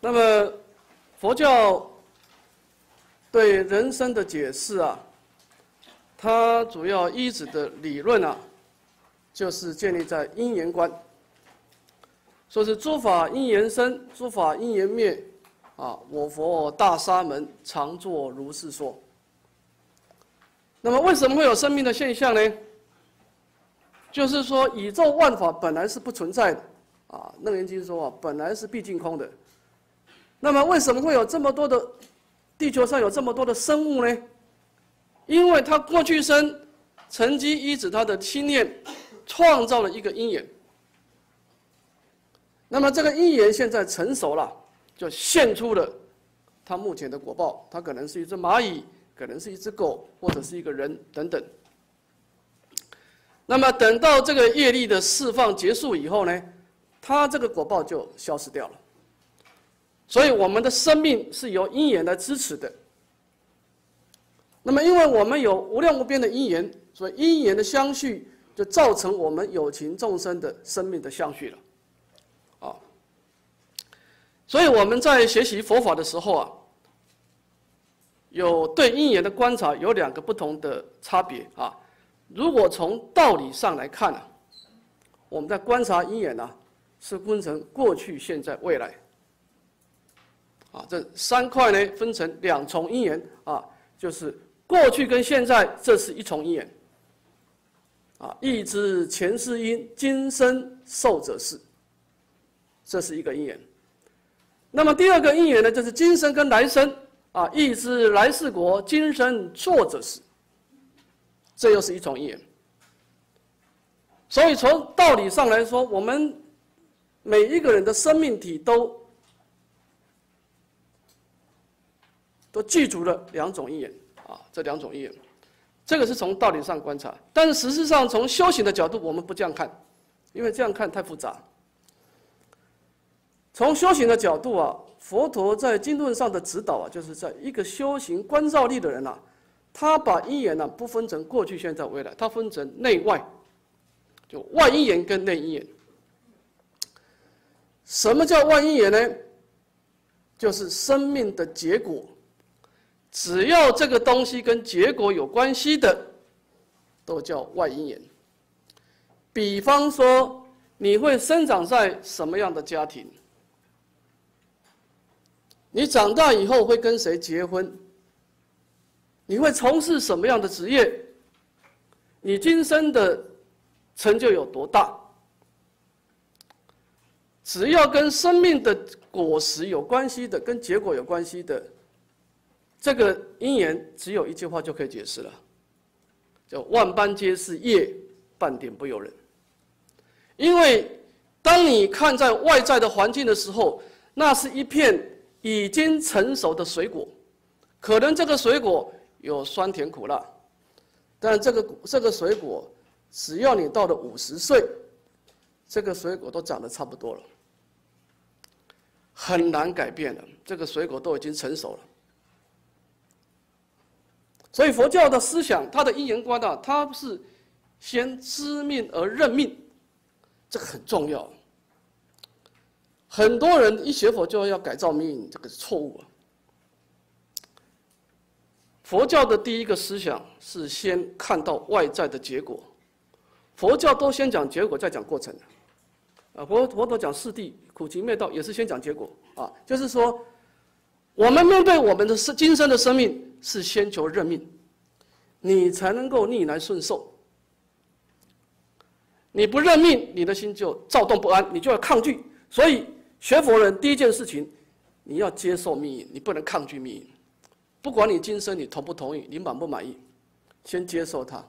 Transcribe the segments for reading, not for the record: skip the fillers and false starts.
那么佛教对人生的解释啊，它主要依止的理论啊，就是建立在因缘观，说是诸法因缘生，诸法因缘灭，啊，我佛大沙门常作如是说。那么为什么会有生命的现象呢？就是说宇宙万法本来是不存在的，啊，《楞严经》说啊，本来是毕竟空的。那么为什么会有这么多的地球上有这么多的生物呢？因为他过去生曾经依止他的心念创造了一个因缘。那么这个因缘现在成熟了，就现出了他目前的果报。他可能是一只蚂蚁，可能是一只狗，或者是一个人等等。那么等到这个业力的释放结束以后呢，他这个果报就消失掉了。所以我们的生命是由因缘来支持的。那么因为我们有无量无边的因缘，所以因缘的相续就造成我们有情众生的生命的相续了。啊，所以我们在学习佛法的时候啊，有对因缘的观察有两个不同的差别啊。如果从道理上来看啊，我们在观察因缘啊，是分成过去、现在、未来。啊，这三块呢分成两重因缘啊，就是过去跟现在，这是一重因缘。啊，忆知前世因，今生受者是，这是一个因缘。那么第二个因缘呢，就是今生跟来生啊，忆知来世国，今生作者是，这又是一重因缘。所以从道理上来说，我们每一个人的生命体都具足了两种因缘啊，这两种因缘，这个是从道理上观察。但是实质上从修行的角度，我们不这样看，因为这样看太复杂。从修行的角度啊，佛陀在经论上的指导啊，就是在一个修行观照力的人啊，他把因缘不分成过去、现在、未来，他分成内外，就外因缘跟内因缘。什么叫外因缘呢？就是生命的结果。只要这个东西跟结果有关系的，都叫外因缘。比方说，你会生长在什么样的家庭？你长大以后会跟谁结婚？你会从事什么样的职业？你今生的成就有多大？只要跟生命的果实有关系的，跟结果有关系的，这个因缘只有一句话就可以解释了，叫万般皆是业，半点不由人。因为当你看在外在的环境的时候，那是一片已经成熟的水果，可能这个水果有酸甜苦辣，但这个水果，只要你到了50岁，这个水果都长得差不多了，很难改变了，这个水果都已经成熟了。所以佛教的思想，它的因缘观啊，它是先知命而认命，这个很重要。很多人一学佛就要改造命运，这个是错误啊。佛教的第一个思想是先看到外在的结果，佛教都先讲结果，再讲过程的。佛陀讲四谛苦集灭道，也是先讲结果啊，就是说，我们面对我们的今生的生命，是先求认命，你才能够逆来顺受。你不认命，你的心就躁动不安，你就要抗拒。所以学佛人第一件事情，你要接受命运，你不能抗拒命运。不管你今生你同不同意，你满不满意，先接受它，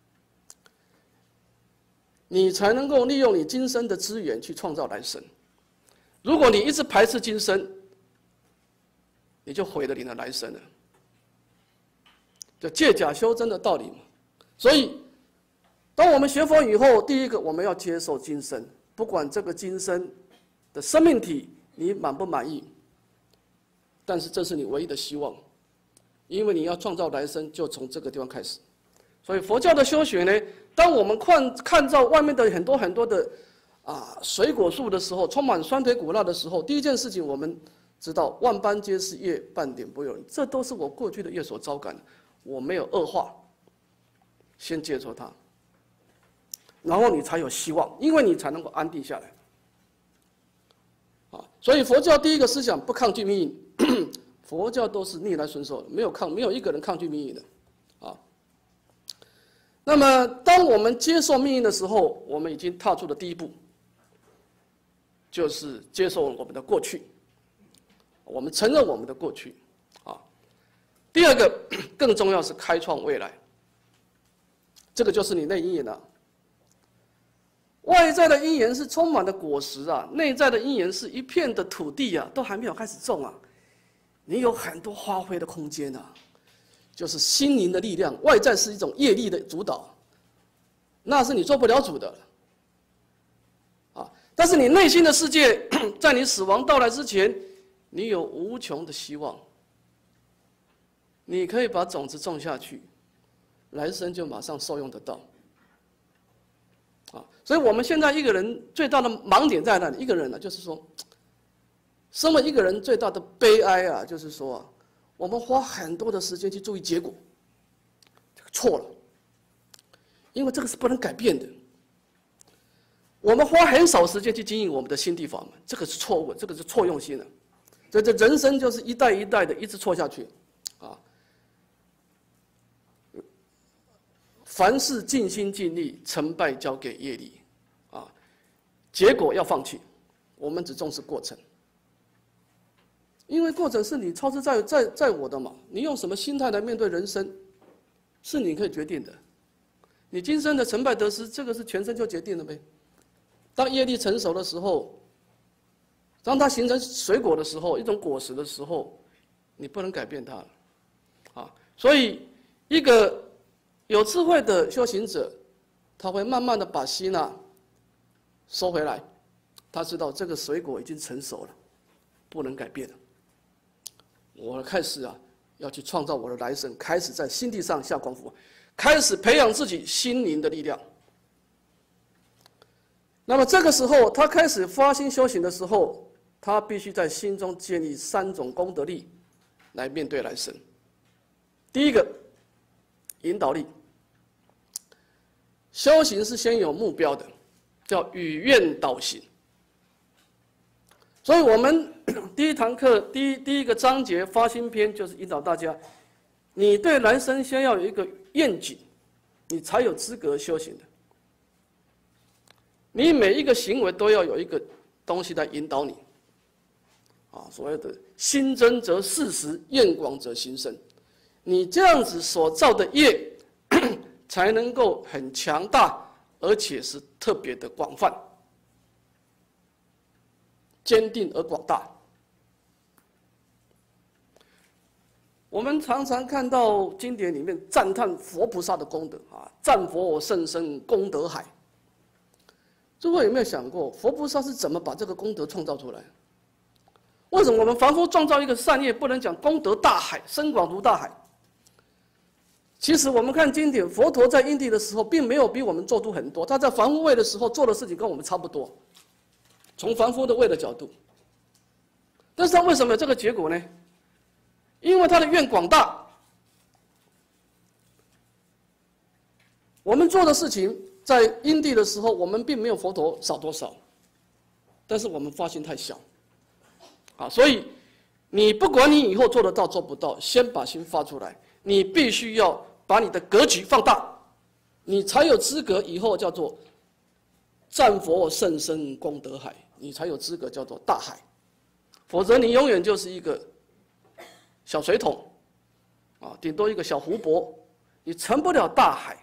你才能够利用你今生的资源去创造来生。如果你一直排斥今生，你就毁了你的来生了。就借假修真的道理嘛。所以，当我们学佛以后，第一个我们要接受今生，不管这个今生的生命体你满不满意，但是这是你唯一的希望，因为你要创造来生，就从这个地方开始。所以佛教的修学呢，当我们看到外面的很多的水果树的时候，充满酸甜苦辣的时候，第一件事情我们知道万般皆是业，半点不由人，这都是我过去的业所招感的，我没有恶化，先接受它，然后你才有希望，因为你才能够安定下来。所以佛教第一个思想不抗拒命运，佛教都是逆来顺受的，没有一个人抗拒命运的，啊。那么当我们接受命运的时候，我们已经踏出了第一步，就是接受我们的过去，我们承认我们的过去，啊。第二个更重要是开创未来，这个就是你内因缘了。外在的因缘是充满了果实啊，内在的因缘是一片的土地啊，都还没有开始种啊，你有很多发挥的空间啊，就是心灵的力量。外在是一种业力的主导，那是你做不了主的啊。但是你内心的世界，在你死亡到来之前，你有无穷的希望，你可以把种子种下去，来生就马上受用得到。所以我们现在一个人最大的盲点在哪里？一个人呢，就是说，身为一个人最大的悲哀啊，就是说啊，我们花很多的时间去注意结果，这个错了，因为这个是不能改变的。我们花很少时间去经营我们的心地法门，这个是错误，这个是错用心的。所以这人生就是一代一代的一直错下去，啊。凡事尽心尽力，成败交给业力，啊，结果要放弃，我们只重视过程，因为过程是你操之在我的嘛，你用什么心态来面对人生，是你可以决定的。你今生的成败得失，这个是全身就决定了呗。当业力成熟的时候，当它形成水果的时候，一种果实的时候，你不能改变它了，啊，所以一个有智慧的修行者，他会慢慢的把心收回来，他知道这个水果已经成熟了，不能改变了。我开始要去创造我的来生，开始在心地上下功夫，开始培养自己心灵的力量。那么这个时候，他开始发心修行的时候，他必须在心中建立3种功德力，来面对来生。第一个，引导力。修行是先有目标的，叫与愿导行。所以我们第一堂课第一个章节发心篇就是引导大家，你对来生先要有一个愿景，你才有资格修行的。你每一个行为都要有一个东西来引导你，所谓的心真则事实，愿广则行深。你这样子所造的业，才能够很强大，而且是特别的广泛、坚定而广大。我们常常看到经典里面赞叹佛菩萨的功德赞佛我甚深功德海。诸位有没有想过，佛菩萨是怎么把这个功德创造出来？为什么我们凡夫创造一个善业，不能讲功德大海，深广如大海？其实我们看经典，佛陀在因地的时候，并没有比我们做多很多。他在凡夫位的时候做的事情跟我们差不多，从凡夫的位的角度。但是他为什么有这个结果呢？因为他的愿广大。我们做的事情，在因地的时候，我们并没有佛陀少多少，但是我们发心太小，所以你不管你以后做得到做不到，先把心发出来。你必须要把你的格局放大，你才有资格以后叫做赞佛甚深功德海，你才有资格叫做大海。否则你永远就是一个小水桶，顶多一个小湖泊，你成不了大海。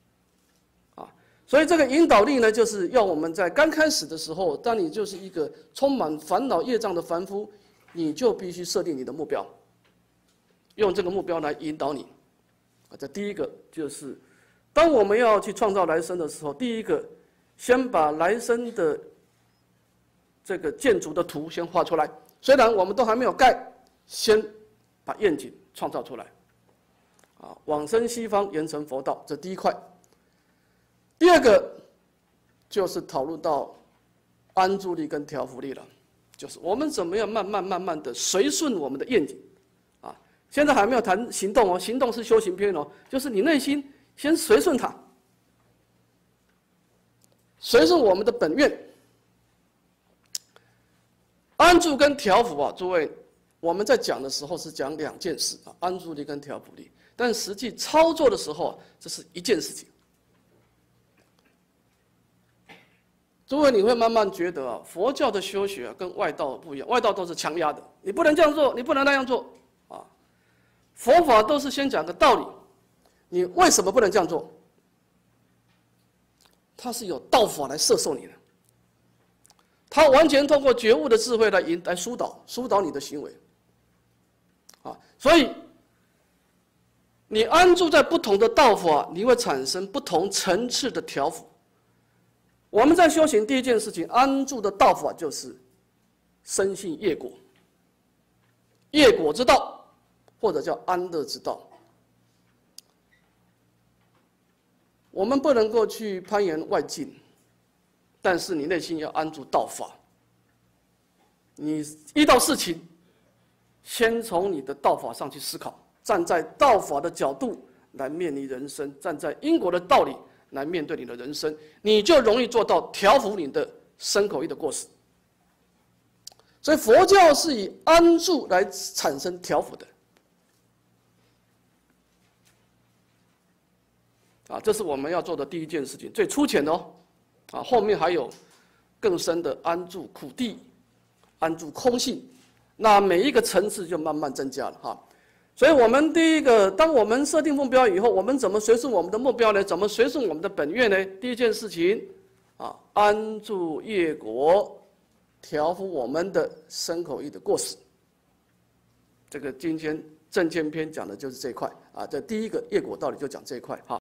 所以这个引导力呢，就是要我们在刚开始的时候，当你就是一个充满烦恼业障的凡夫，你就必须设定你的目标。用这个目标来引导你，这第一个就是，当我们要去创造来生的时候，第一个先把来生的这个建筑的图先画出来。虽然我们都还没有盖，先把愿景创造出来。往生西方，圆成佛道，这第一块。第二个就是讨论到安住力跟调伏力了， 就是我们怎么样慢慢的随顺我们的愿景，啊，现在还没有谈行动哦，行动是修行篇哦，就是你内心先随顺它，随顺我们的本愿。安住跟调伏啊，诸位，我们在讲的时候是讲两件事啊，安住力跟调伏力，但实际操作的时候啊，这是一件事情。诸位，你会慢慢觉得啊，佛教的修学啊，跟外道不一样，外道都是强压的，你不能这样做，你不能那样做啊。佛法都是先讲个道理，你为什么不能这样做？它是有道法来摄受你的。他完全通过觉悟的智慧来疏导你的行为，啊，所以你安住在不同的道法，你会产生不同层次的调伏。我们在修行第一件事情，安住的道法就是深信业果，业果之道，或者叫安乐之道。我们不能够去攀岩外境。但是你内心要安住道法，你遇到事情，先从你的道法上去思考，站在道法的角度来面临人生，站在因果的道理来面对你的人生，你就容易做到调伏你的身口意的过失。所以佛教是以安住来产生调伏的，啊，这是我们要做的第一件事情，最粗浅的哦。啊，后面还有更深的安住苦地，安住空性，那每一个层次就慢慢增加了哈。所以我们第一个，当我们设定目标以后，我们怎么随顺我们的目标呢？怎么随顺我们的本愿呢？第一件事情，啊，安住业果，调伏我们的身口意的过失。这个今天正见篇讲的就是这一块啊，这第一个业果道理就讲这一块哈。